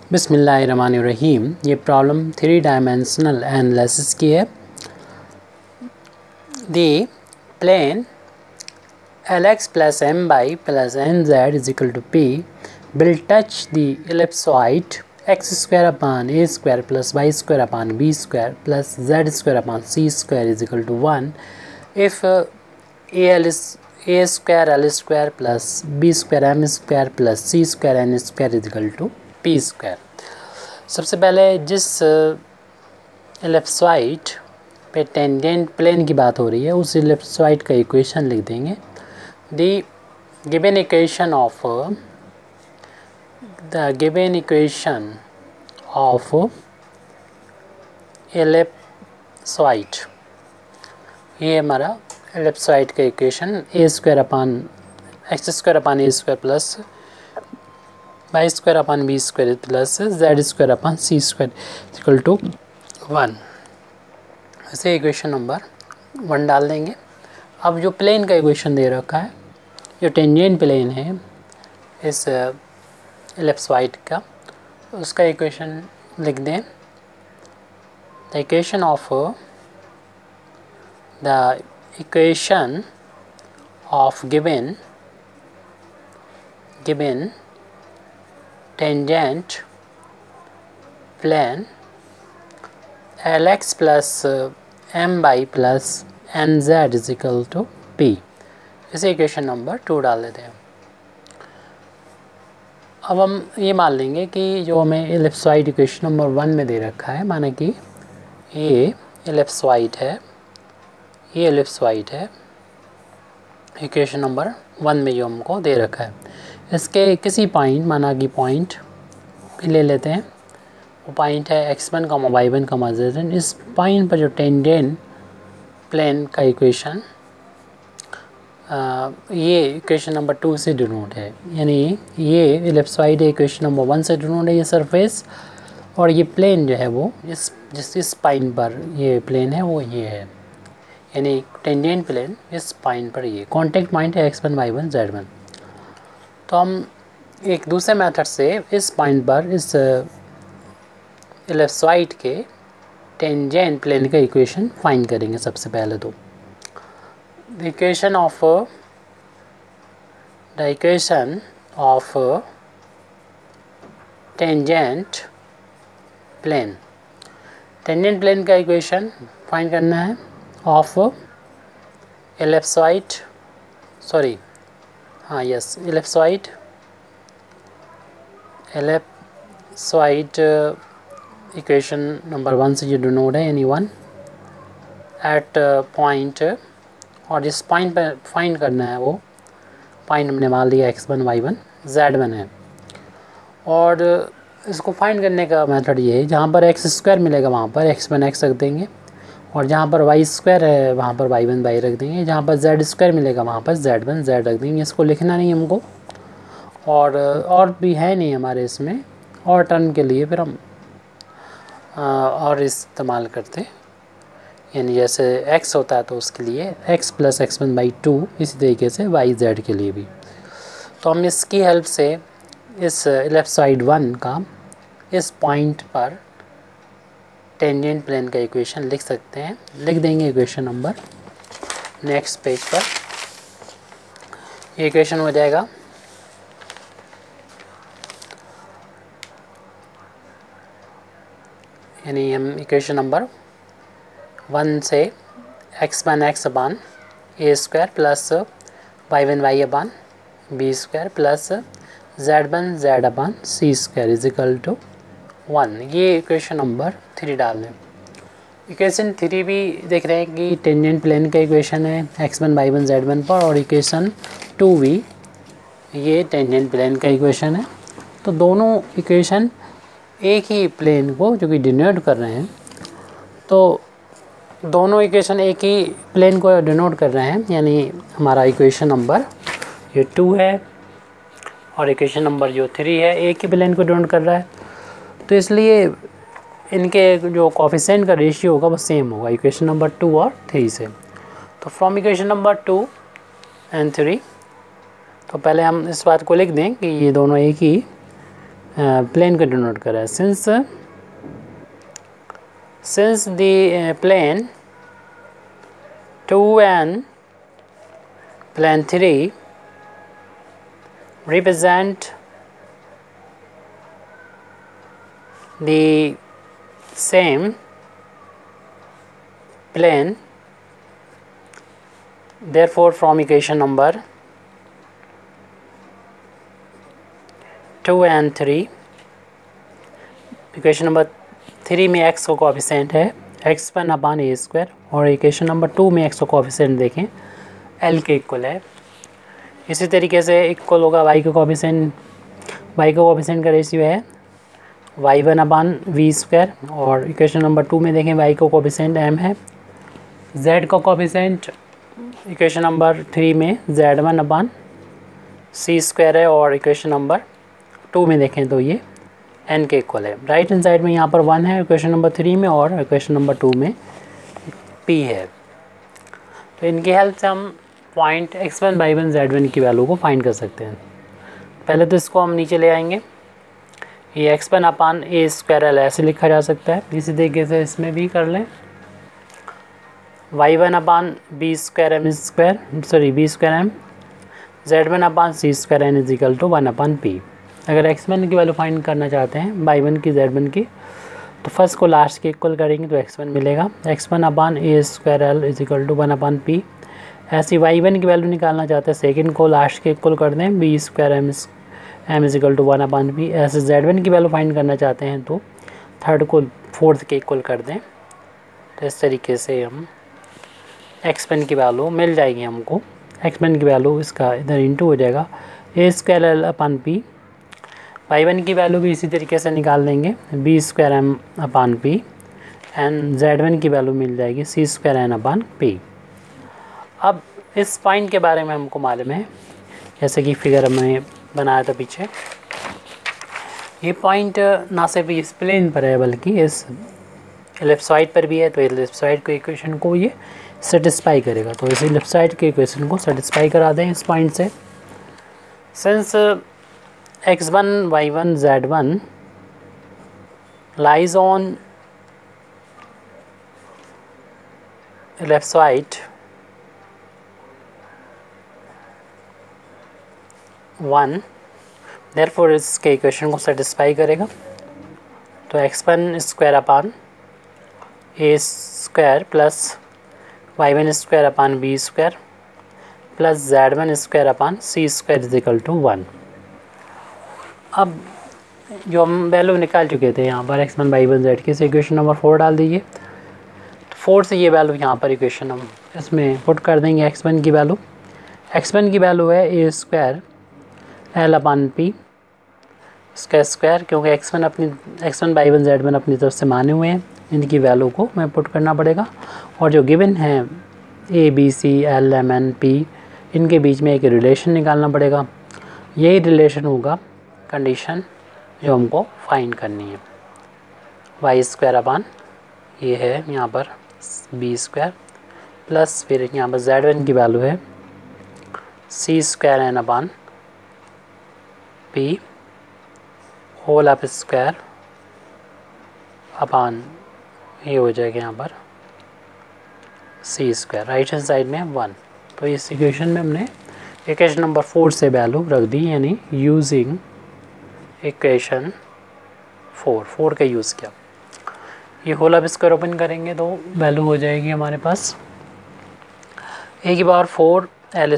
बिस्मिल्लाहिर्रहमानिर्रहीम। ये problem 3 dimensional analysis की है। The plane Lx plus My plus Nz is equal to P will touch the ellipsoid x square upon a square plus y square upon b square plus z square upon c square is equal to 1 if al is a square l square plus b square m square plus c square n square is equal to p square। सबसे पहले जिस ellipsoid पे tangent plane की बात हो रही है उस एलिप्सॉइड का इक्वेशन लिख देंगे। The given equation of ellipsoid, ये हमारा एलिप्सॉइड का equation a square upon x square upon a square plus y square upon b square plus z square upon c square equal to 1। ऐसे equation number 1 डाल देंगे। अब जो plane का equation दे रखा है, जो टेंजेंट प्लेन है इस एलिप्सॉइड का, उसका इक्वेशन लिख दें। The equation of given tangent plane Lx plus My plus Nz is equal to P। इसे इक्वेशन नंबर 2 डाल देते हैं। अब हम ये मान लेंगे कि जो हमें एलिप्सॉइड इक्वेशन नंबर 1 में दे रखा है, माना कि ये एलिप्सॉइड है, इक्वेशन नंबर 1 में जो हमको दे रखा है, इसके किसी पॉइंट, माना कि पॉइंट ले लेते हैं, वो पॉइंट है x1, y1, z1। इस पॉइंट पर जो टेंजेंट प्लेन का इक्वेशन ये इक्वेशन नंबर 2 से डिनोट है, यानी ये एलिप्सॉइड इक्वेशन नंबर 1 से डिनोट है, ये सरफेस, और ये प्लेन जो है वो इस पॉइंट पर ये प्लेन है वो ये है, यानी टेंजेंट प्लेन इस पॉइंट पर ये कॉन्टेक्ट पॉइंट है x1, y1, z1। तो हम एक दूसरे मेथड से इस पॉइंट पर इस एलिप्सॉइड के टेंजेंट प्लेन का इक्वेशन फाइंड करेंगे। सबसे पहले तो the equation of tangent plane का इक्वेशन फाइंड करना है of ellipsoid, ellipsoid equation number 1 से जो डिनोट है, यानी 1 एट पॉइंट, और जिस पॉइंट पर फाइंड करना है वो पॉइंट हमने मान लिया x1, y1, z1 है। और इसको फाइंड करने का मेथड ये है, जहाँ पर x स्क्वायर मिलेगा वहाँ पर x1 x रख देंगे, और जहाँ पर y स्क्वायर है वहाँ पर y1 y रख देंगे, जहाँ पर z स्क्वायर मिलेगा वहाँ पर z1 z रख देंगे। इसको लिखना नहीं हमको, और भी है नहीं हमारे इसमें, और टर्म के लिए फिर हम और इस्तेमाल करते, यानी जैसे x होता है तो उसके लिए x प्लस x1/2, इसी तरीके से y z के लिए भी। तो हम इसकी हेल्प से इस एलिप्सॉइड 1 का इस पॉइंट पर टेंजेंट प्लेन का इक्वेशन लिख सकते हैं। लिख देंगे इक्वेशन नंबर नेक्स्ट पेज पर। ये इक्वेशन हो जाएगा यानी हम इक्वेशन नंबर 1 से x1 x upon a square plus y1 y upon b square plus z1 z upon c square is equal to 1, ये इक्वेशन नंबर 3 डाल दें। इक्वेशन 3 भी देख रहे हैं कि टेंजेंट प्लेन का इक्वेशन है x1 y1 z1 पर, और इक्वेशन 2 भी ये टेंजेंट प्लेन का इक्वेशन है। तो दोनों इक्वेशन एक ही प्लेन को जो कि डिनोट कर रहे हैं, तो दोनों इक्वेशन एक ही प्लेन को डिनोट कर रहे हैं, यानी हमारा इक्वेशन नंबर ये 2 है और इक्वेशन नंबर जो 3 है एक ही प्लेन को डिनोट कर रहा है। तो इसलिए इनके जो कोफिशिएंट का रेशियो होगा वो सेम होगा इक्वेशन नंबर 2 और 3 से। तो फ्रॉम इक्वेशन नंबर 2 एंड 3, तो पहले हम इस बात को लिख दें कि ये दोनों एक ही प्लेन को डिनोट कर रहा है। Since the plane 2 and plane 3 represent the same plane, therefore from equation number 2 and 3, equation number 3 में x का कोएफिशिएंट है x1/a² और इक्वेशन नंबर 2 में x का कोएफिशिएंट देखें l के इक्वल है। इसी तरीके से इक्वल होगा y का कोएफिशिएंट का रेशियो है y1/v² और इक्वेशन नंबर 2 में देखें y का कोएफिशिएंट m है। z का कोएफिशिएंट इक्वेशन नंबर 3 में z1/c² है और इक्वेशन नंबर 2 में देखें तो ये n के इक्वल है। राइट हैंड साइड में यहाँ पर 1 है इक्वेशन नंबर 3 में और इक्वेशन नंबर 2 में p है। तो इनकी हेल्प से हम पॉइंट x1/1 z1 की वैल्यू को फाइंड कर सकते हैं। पहले तो इसको हम नीचे ले आएंगे, ये x1/a² ऐसे लिखा जा सकता है। इसी तरीके से इसमें भी कर लें y1/b²m² z1/c²n = 1/p। अगर x1 की वैल्यू फाइंड करना चाहते हैं y1 की z1 की, तो फर्स्ट को लास्ट के इक्वल करेंगे तो x1 मिलेगा। x1/a² = 1/p। ऐसी y1 की वैल्यू निकालना चाहते हैं सेकंड को लास्ट के इक्वल कर दें b²m = 1/p। ऐसे z1 की वैल्यू फाइंड करना चाहते हैं तो थर्ड को फोर्थ के इक्वल कर दें। तो इस तरीके से हम x1 की वैल्यू मिल जाएगी हमको। x1 की वैल्यू इसका इधर इंटू हो जाएगा a²l/p। y1 की वैल्यू भी इसी तरीके से निकाल देंगे b²m/p एंड z1 की वैल्यू मिल जाएगी c²n/p। अब इस पॉइंट के बारे में हमको मालूम है, जैसे कि फिगर हमने बनाया था पीछे, ये पॉइंट ना सिर्फ इस प्लेन पर है बल्कि इस एलिप्सॉइड पर भी है। तो एलिप्सॉइड के इक्वेशन को ये सेटिस्फाई करेगा। तो इस एलिप्सॉइड के इक्वेशन को सेटिस्फाई करा दें इस पॉइंट से। Since x1/1 z1 lies on ellipsoid 1, therefore इसके इक्वेशन को सेटिस्फाई करेगा। तो x1² a² plus y1² plus z1² = 1। अब जो हम वैल्यू निकाल चुके थे यहाँ पर x1/1 z की, इसे इक्वेशन नंबर 4 डाल दीजिए। तो 4 से ये वैल्यू यहाँ पर इक्वेशन हम इसमें पुट कर देंगे। x1 की वैल्यू है a² l/p इसका स्क्वायर, क्योंकि x1/1 z1 अपनी तरफ से माने हुए हैं, इनकी वैल्यू को मैं पुट करना पड़ेगा। और जो गिवन है a b c l m n p, इनके बीच में एक रिलेशन निकालना पड़ेगा। यही रिलेशन होगा कंडीशन जो हमको फाइंड करनी है। y² ये है यहाँ पर b² प्लस फिर यहाँ पर z1 की वैल्यू है c²n/p whole of square upon ये हो जाएगा यहाँ पर c²। राइट हैंड साइड में 1। तो इस इक्वेशन में हमने इक्वेशन नंबर 4 से वैल्यू रख दी, यानी यूजिंग इक्वेशन 4 का यूज़ किया। ये होल ऑफ स्क्वायर ओपन करेंगे तो वैल्यू हो जाएगी हमारे पास a⁴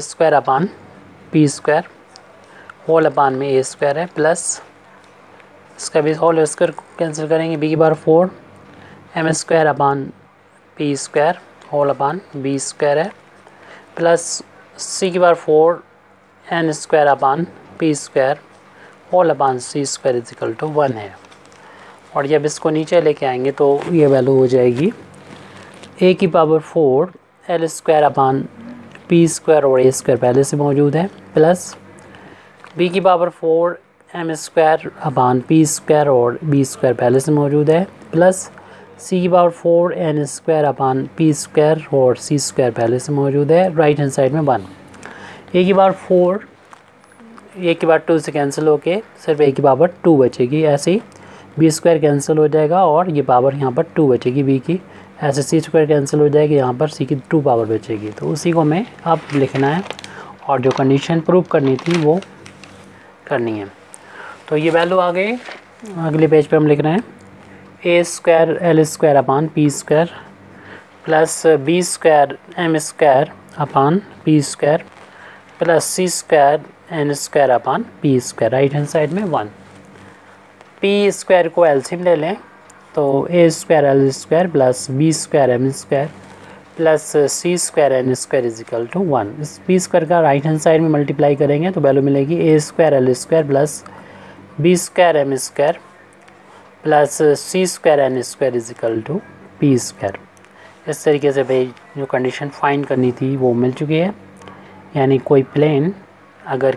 l² होल अपॉन में a² है प्लस इसका भी होल स्क्वायर कैंसिल करेंगे b⁴ m² whole upon b² है plus c⁴ n² whole upon c² = 1 है। और जब इसको नीचे लेके आएंगे तो ये वैल्यू हो जाएगी a⁴ l² p² और a² पहले से मौजूद है प्लस b⁴ m² p² और b² पहले से मौजूद है प्लस c⁴ n² p² और c² पहले से मौजूद है। राइट हैंड साइड में 1। a⁴ ए की पावर 2 से कैंसिल होके सिर्फ ए की पावर 2 बचेगी। ऐसे ही बी स्क्वायर कैंसिल हो जाएगा और ये पावर यहाँ पर 2 बचेगी बी की। ऐसे सी स्क्वायर कैंसिल हो जाएगी, यहाँ पर सी की 2 पावर बचेगी। तो उसी को हमें अब लिखना है और जो कंडीशन प्रूव करनी थी वो करनी है। तो ये वैल्यू आ गई। अगले पेज पे हम लिख रहे हैं a square l square upon p square plus b square m square upon p square plus c square n square upon p square. Right hand side में 1। पी स्क्वायर को एलसीएम ले लें तो a square l square plus b square m square plus c square n square is equal to 1। इस p square का right hand side में multiply करेंगे तो वैल्यू मिलेगी ए square l square plus b square m square plus c square n square is equal to p square. इस तरीके से भाई जो कंडीशन फाइंड करनी थी वो मिल चुकी है। यानी कोई प्लेन अगर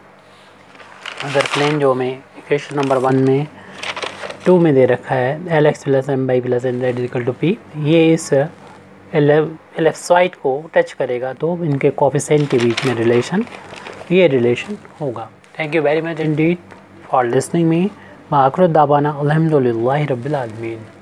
प्लेन जो हमें इक्वेशन नंबर 1 में 2 में दे रखा है l x plus m y plus n z equal to p, ये इस एलिप्सॉइड को टच करेगा तो इनके कोफिशिएंट के बीच में ये रिलेशन होगा। Thank you very much indeed for listening me. व आखिर दावाना अल्हम्दुलिल्लाहि रब्बिल आलमीन।